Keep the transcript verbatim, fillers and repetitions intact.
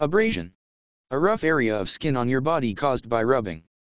Abrasion. A rough area of skin on your body caused by rubbing.